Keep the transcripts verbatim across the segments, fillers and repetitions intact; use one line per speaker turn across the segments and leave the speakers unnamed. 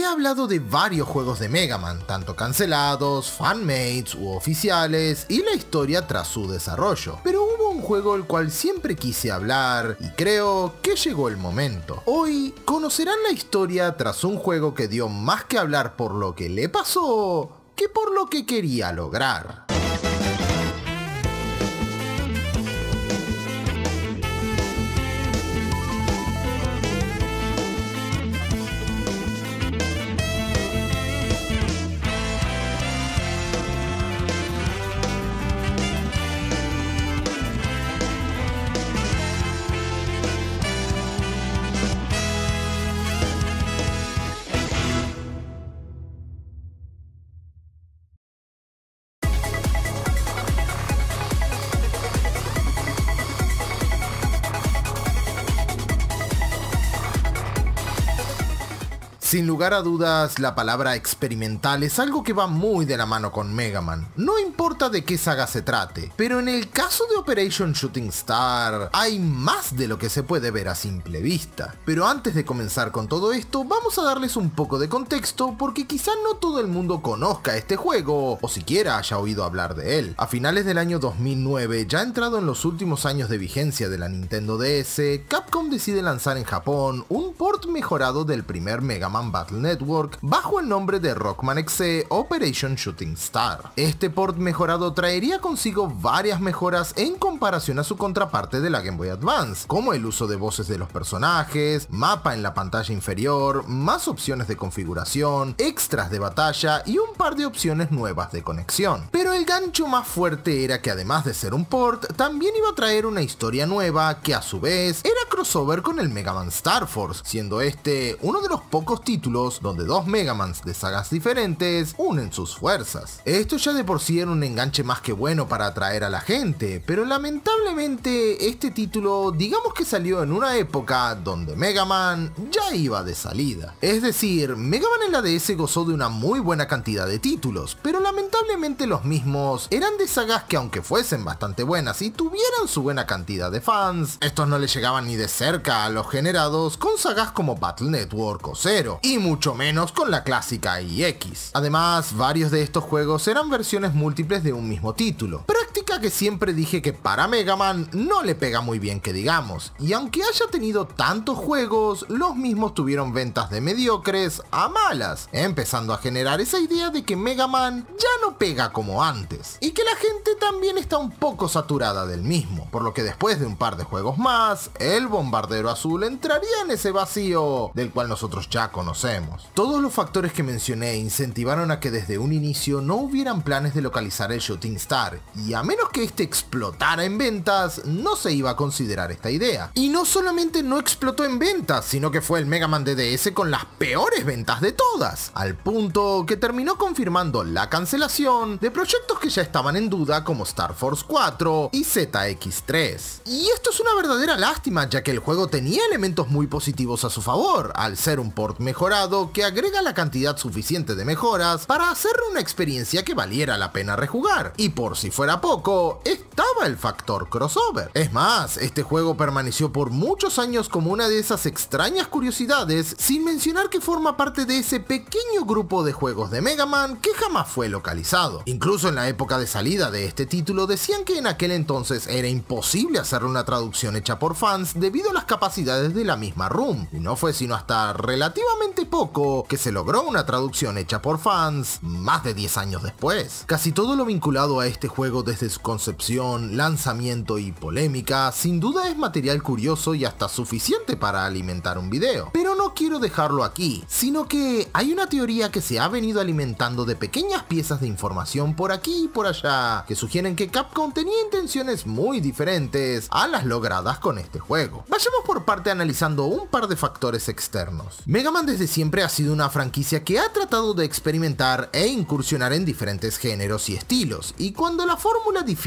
He hablado de varios juegos de Mega Man, tanto cancelados, fanmates u oficiales, y la historia tras su desarrollo. Pero hubo un juego el cual siempre quise hablar, y creo que llegó el momento. Hoy conocerán la historia tras un juego que dio más que hablar por lo que le pasó, que por lo que quería lograr. Sin lugar a dudas, la palabra experimental es algo que va muy de la mano con Mega Man. No importa de qué saga se trate, pero en el caso de Operation Shooting Star, hay más de lo que se puede ver a simple vista. Pero antes de comenzar con todo esto, vamos a darles un poco de contexto porque quizá no todo el mundo conozca este juego, o siquiera haya oído hablar de él. A finales del año dos mil nueve, ya entrado en los últimos años de vigencia de la Nintendo D S, Capcom decide lanzar en Japón un port mejorado del primer Mega Man Battle Network bajo el nombre de Rockman X C Operation Shooting Star. Este port mejorado traería consigo varias mejoras en comparación a su contraparte de la Game Boy Advance, como el uso de voces de los personajes, mapa en la pantalla inferior, más opciones de configuración, extras de batalla y un par de opciones nuevas de conexión. Pero el gancho más fuerte era que además de ser un port, también iba a traer una historia nueva que a su vez era crossover con el Mega Man Star Force, siendo este uno de los pocos títulos donde dos Mega Mans de sagas diferentes unen sus fuerzas. Esto ya de por sí era un enganche más que bueno para atraer a la gente, pero lamentablemente este título digamos que salió en una época donde Mega Man ya iba de salida. Es decir, Mega Man en la D S gozó de una muy buena cantidad de títulos, pero lamentablemente los mismos eran de sagas que aunque fuesen bastante buenas y tuvieran su buena cantidad de fans, estos no le llegaban ni de cerca a los generados con sagas como Battle Network o Zero, y mucho menos con la clásica I X. Además, varios de estos juegos eran versiones múltiples de un mismo título, práctica que siempre dije que para Mega Man no le pega muy bien que digamos, y aunque haya tenido tantos juegos, los mismos tuvieron ventas de mediocres a malas, empezando a generar esa idea de que Mega Man ya no pega como antes, y que la gente también está un poco saturada del mismo, por lo que después de un par de juegos más, el Bombardero Azul entraría en ese vacío del cual nosotros ya conocemos. Todos los factores que mencioné incentivaron a que desde un inicio no hubieran planes de localizar el Shooting Star, y a menos que este explotara en ventas, no se iba a considerar esta idea. Y no solamente no explotó en ventas, sino que fue el Mega Man de D S con las peores ventas de todas, al punto que terminó confirmando la cancelación de proyectos que ya estaban en duda como Star Force cuatro y Z X tres. Y esto es una verdadera lástima, ya que el juego tenía elementos muy positivos a su favor, al ser un port mejorado que agrega la cantidad suficiente de mejoras para hacerle una experiencia que valiera la pena rejugar. Y por si fuera poco, estaba el factor crossover. Es más, este juego permaneció por muchos años como una de esas extrañas curiosidades, sin mencionar que forma parte de ese pequeño grupo de juegos de Mega Man que jamás fue localizado. Incluso en la época de salida de este título decían que en aquel entonces era imposible hacerle una traducción hecha por fans debido a las capacidades de la misma ROM, y no fue sino hasta relativamente poco que se logró una traducción hecha por fans más de diez años después. Casi todo lo vinculado a este juego desde su concepción, lanzamiento y polémica sin duda es material curioso y hasta suficiente para alimentar un video. Pero no quiero dejarlo aquí, sino que hay una teoría que se ha venido alimentando de pequeñas piezas de información por aquí y por allá que sugieren que Capcom tenía intenciones muy diferentes a las logradas con este juego. Vayamos por parte analizando un par de factores externos. Mega Man desde siempre ha sido una franquicia que ha tratado de experimentar e incursionar en diferentes géneros y estilos, y cuando la fórmula difiere mucho,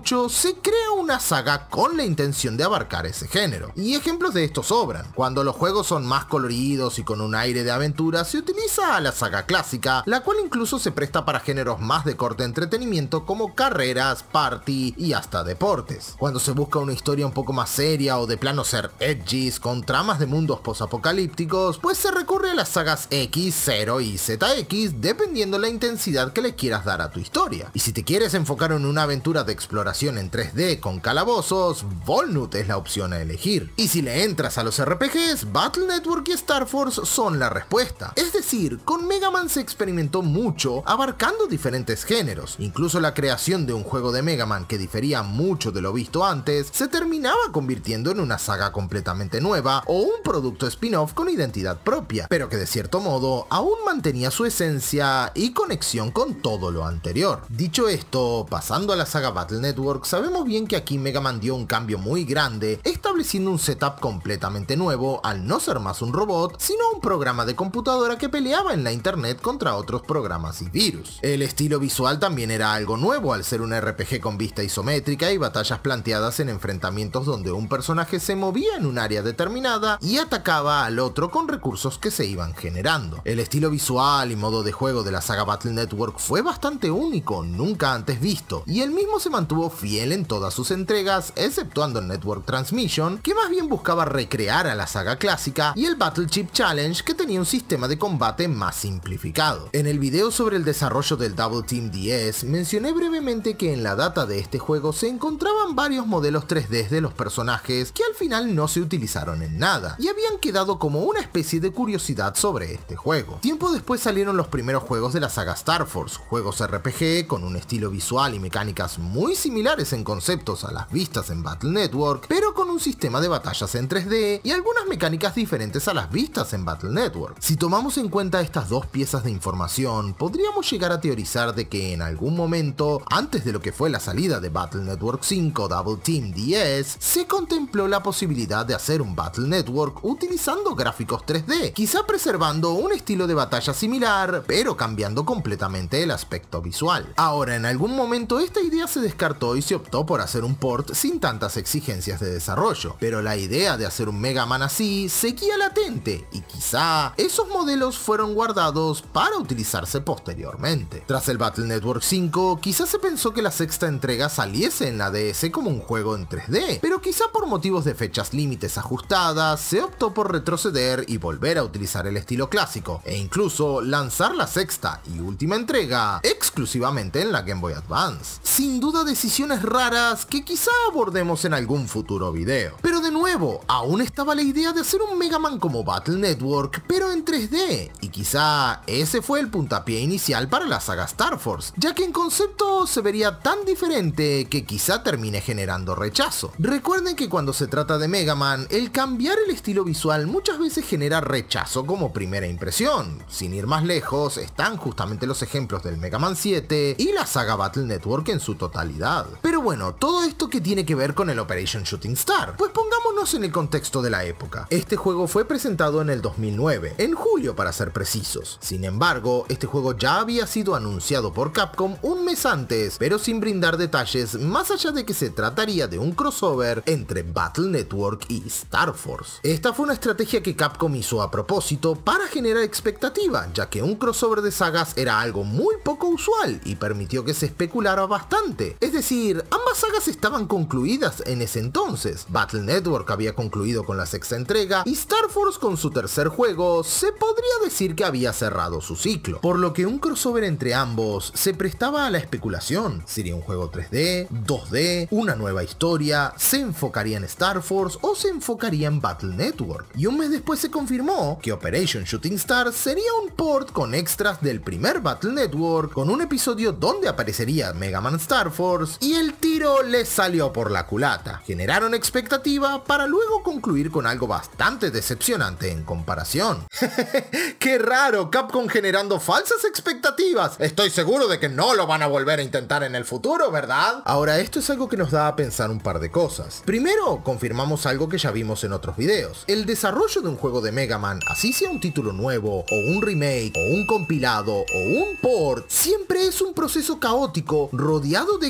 mucho, se crea una saga con la intención de abarcar ese género. Y ejemplos de esto sobran. Cuando los juegos son más coloridos y con un aire de aventura, se utiliza a la saga clásica, la cual incluso se presta para géneros más de corte entretenimiento como carreras, party y hasta deportes. Cuando se busca una historia un poco más seria o de plano ser edgys con tramas de mundos posapocalípticos, pues se recurre a las sagas X, Zero y Z X dependiendo la intensidad que le quieras dar a tu historia. Y si te quieres enfocar en una aventura de exploración en tres D con calabozos, Volnut es la opción a elegir. Y si le entras a los R P Gs, Battle Network y Star Force son la respuesta. Es decir, con Mega Man se experimentó mucho abarcando diferentes géneros. Incluso la creación de un juego de Mega Man que difería mucho de lo visto antes, se terminaba convirtiendo en una saga completamente nueva o un producto spin-off con identidad propia, pero que de cierto modo aún mantenía su esencia y conexión con todo lo anterior. Dicho esto, pasando a la saga Battle Network, sabemos bien que aquí Mega Man dio un cambio muy grande, estableciendo un setup completamente nuevo al no ser más un robot, sino un programa de computadora que peleaba en la internet contra otros programas y virus. El estilo visual también era algo nuevo al ser un R P G con vista isométrica y batallas planteadas en enfrentamientos donde un personaje se movía en un área determinada y atacaba al otro con recursos que se iban generando. El estilo visual y modo de juego de la saga Battle Network fue bastante único, nunca antes visto, y el mismo se mantuvo fiel en todas sus entregas, exceptuando el Network Transmission, que más bien buscaba recrear a la saga clásica, y el Battle Chip Challenge, que tenía un sistema de combate más simplificado. En el video sobre el desarrollo del Double Team D S, mencioné brevemente que en la data de este juego se encontraban varios modelos tres D de los personajes que al final no se utilizaron en nada, y habían quedado como una especie de curiosidad sobre este juego. Tiempo después salieron los primeros juegos de la saga Star Force, juegos R P G con un estilo visual y mecánicas muy similares en conceptos a las vistas en Battle Network, pero con un sistema de batallas en tres D y algunas mecánicas diferentes a las vistas en Battle Network. Si tomamos en cuenta estas dos piezas de información, podríamos llegar a teorizar de que en algún momento, antes de lo que fue la salida de Battle Network cinco Double Team D S, se contempló la posibilidad de hacer un Battle Network utilizando gráficos tres D, quizá preservando un estilo de batalla similar, pero cambiando completamente el aspecto visual. Ahora, en algún momento esta idea se descartó y se optó por hacer un port sin tantas exigencias de desarrollo, pero la idea de hacer un Mega Man así seguía latente, y quizá esos modelos fueron guardados para utilizarse posteriormente. Tras el Battle Network cinco, quizá se pensó que la sexta entrega saliese en la D S como un juego en tres D, pero quizá por motivos de fechas límites ajustadas, se optó por retroceder y volver a utilizar el estilo clásico, e incluso lanzar la sexta y última entrega exclusivamente en la Game Boy Advance. Sin duda decisiones raras que quizá abordemos en algún futuro video. Pero de nuevo, aún estaba la idea de hacer un Mega Man como Battle Network, pero en tres D, y quizá ese fue el puntapié inicial para la saga Star Force, ya que en concepto se vería tan diferente que quizá termine generando rechazo. Recuerden que cuando se trata de Mega Man, el cambiar el estilo visual muchas veces genera rechazo como primera impresión. Sin ir más lejos, están justamente los ejemplos del Mega Man siete y la saga Battle Network en su totalidad. Pero bueno, todo esto que tiene que ver con el Operation Shooting Star, pues pongámonos en el contexto de la época. Este juego fue presentado en el dos mil nueve, en julio para ser precisos. Sin embargo, este juego ya había sido anunciado por Capcom un mes antes, pero sin brindar detalles más allá de que se trataría de un crossover entre Battle Network y Star Force. Esta fue una estrategia que Capcom hizo a propósito para generar expectativa, ya que un crossover de sagas era algo muy poco usual y permitió que se especulara bastante. Es decir, ambas sagas estaban concluidas en ese entonces. Battle Network había concluido con la sexta entrega y Star Force con su tercer juego se podría decir que había cerrado su ciclo, por lo que un crossover entre ambos se prestaba a la especulación. ¿Sería un juego tres D, dos D, una nueva historia? ¿Se enfocaría en Star Force o se enfocaría en Battle Network? Y un mes después se confirmó que Operation Shooting Star sería un port con extras del primer Battle Network, con un episodio donde aparecería Mega Man Star Force, y el tiro les salió por la culata. Generaron expectativa para luego concluir con algo bastante decepcionante en comparación. ¡Qué raro! Capcom generando falsas expectativas. Estoy seguro de que no lo van a volver a intentar en el futuro, ¿verdad? Ahora, esto es algo que nos da a pensar un par de cosas. Primero, confirmamos algo que ya vimos en otros videos. El desarrollo de un juego de Mega Man, así sea un título nuevo, o un remake, o un compilado, o un port, siempre es un proceso caótico, rodeado de exigencias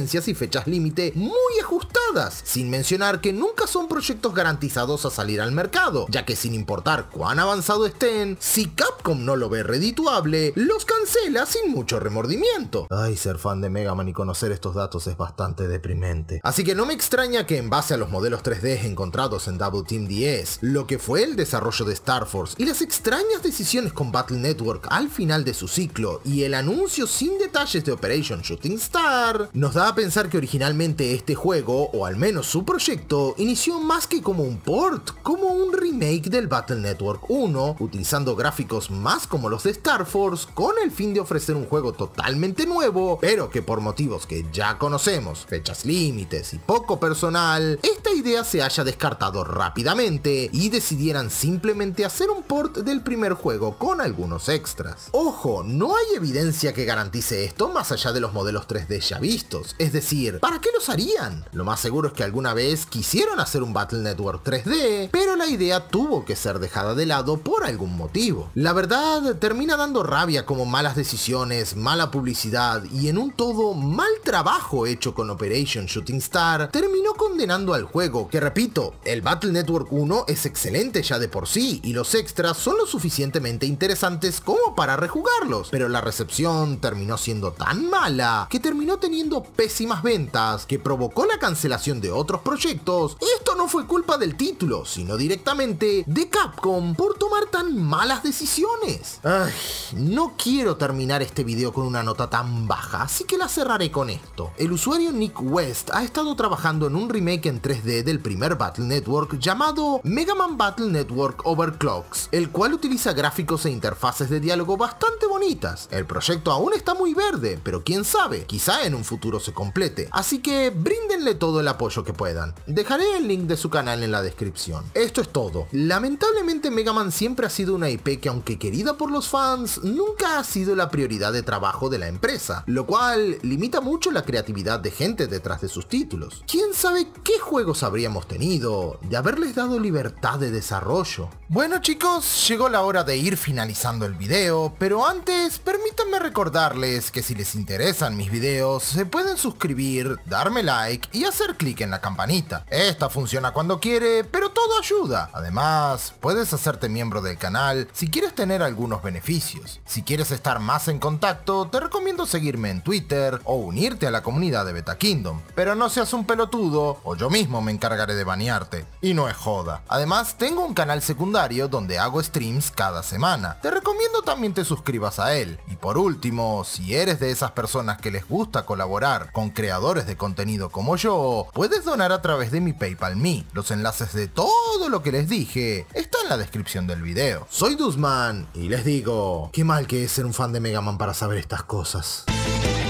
licencias y fechas límite muy ajustadas, sin mencionar que nunca son proyectos garantizados a salir al mercado, ya que sin importar cuán avanzado estén, si Capcom no lo ve redituable, los cancela sin mucho remordimiento. Ay, ser fan de Mega Man y conocer estos datos es bastante deprimente. Así que no me extraña que en base a los modelos tres D encontrados en Double Team D S, lo que fue el desarrollo de Star Force y las extrañas decisiones con Battle Network al final de su ciclo y el anuncio sin detalles de Operation Shooting Star, nos da a pensar que originalmente este juego, o al menos su proyecto, inició más que como un port, como un remake del Battle Network uno, utilizando gráficos más como los de Star Force, con el fin de ofrecer un juego totalmente nuevo, pero que por motivos que ya conocemos, fechas límites y poco personal, esta idea se haya descartado rápidamente y decidieran simplemente hacer un port del primer juego con algunos extras. Ojo, no hay evidencia que garantice esto más allá de los modelos tres D ya vistos, es decir, ¿para qué los harían? Lo más seguro es que alguna vez quisieron hacer un Battle Network tres D, pero la idea tuvo que ser dejada de lado por algún motivo. La verdad, termina dando rabia como malas decisiones, mala publicidad y en un todo mal trabajo hecho con Operation Shooting Star terminó condenando al juego, que repito, el Battle Network uno es excelente ya de por sí y los extras son lo suficientemente interesantes como para rejugarlos, pero la recepción terminó siendo tan mala que terminó teniendo pésimas ventas, que provocó la cancelación de otros proyectos. Esto no fue culpa del título, sino directamente de Capcom por tomar tan malas decisiones. Ay, no quiero terminar este video con una nota tan baja, así que la cerraré con esto. El usuario Nick West ha estado trabajando en un remake en tres D del primer Battle Network llamado Mega Man Battle Network Overclocks, el cual utiliza gráficos e interfaces de diálogo bastante bonitas. El proyecto aún está muy verde, pero quién sabe, quizá en un futuro se complete, así que bríndenle todo el apoyo que puedan. Dejaré el link de su canal en la descripción. Esto es todo. Lamentablemente Mega Man siempre ha sido una I P que, aunque querida por los fans, nunca ha sido la prioridad de trabajo de la empresa, lo cual limita mucho la creatividad de gente detrás de sus títulos. ¿Quién sabe qué juegos habríamos tenido de haberles dado libertad de desarrollo? Bueno chicos, llegó la hora de ir finalizando el video, pero antes permítanme recordarles que si les interesan mis videos, se pueden suscribir, darme like y hacer clic en la campanita. Esta funciona cuando quiere, pero todo ayuda. Además, puedes hacerte miembro del canal si quieres tener algunos beneficios. Si quieres estar más en contacto, te recomiendo seguirme en Twitter o unirte a la comunidad de Beta Kingdom. Pero no seas un pelotudo, o yo mismo me encargaré de banearte. Y no es joda. Además, tengo un canal secundario donde hago streams cada semana. Te recomiendo también te suscribas a él. Y por último, si eres de esas personas que les gusta colaborar con creadores de contenido como yo, puedes donar a través de mi PayPal Me. Los enlaces de todo lo que les dije están en la descripción del video. Soy Duzman y les digo, qué mal que es ser un fan de Mega Man para saber estas cosas.